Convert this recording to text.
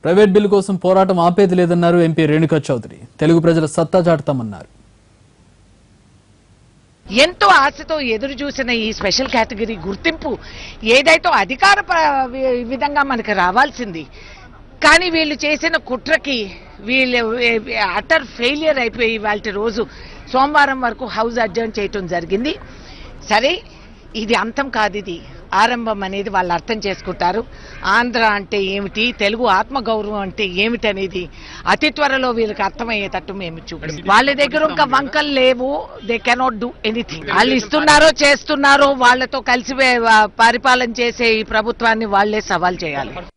Private bill కోసం పోరాటం ఆపేది లేదన్నారు ఎంపీ రేణుకా చౌదరి. తెలుగు ప్రజల సత్తా చాటుతామన్నారు. ఎంతో ఆశతో ఎదురు చూసిన ఈ స్పెషల్ కేటగిరీ గుర్తింపు ఏదైతే అధికార విధంగా మనకు రావాల్సింది, కానీ వీళ్ళు చేసిన కుట్రకి వీళ్ళు అటర్ ఫెయిలియర్ అయిపోయి వాళ్ళ రోజు సోమవారం వరకు హౌస్ అడ్జర్న్ చేయటం జరిగింది. సరే, ఇది అంతం కాదు, ఇది ఆరంభం అనేది వాళ్ళు అర్థం చేసుకుంటారు. ఆంధ్ర అంటే ఏమిటి, తెలుగు ఆత్మగౌరవం అంటే ఏమిటి అనేది అతి త్వరలో వీళ్ళకి అర్థమయ్యేటట్టు మేము చూపిస్తాం. వాళ్ళ దగ్గర ఇంకా వంకలు లేవు. They cannot do anything. వాళ్ళు ఇస్తున్నారో చేస్తున్నారో వాళ్ళతో కలిసి పరిపాలన చేసే ఈ ప్రభుత్వాన్ని వాళ్లే సవాల్ చేయాలి.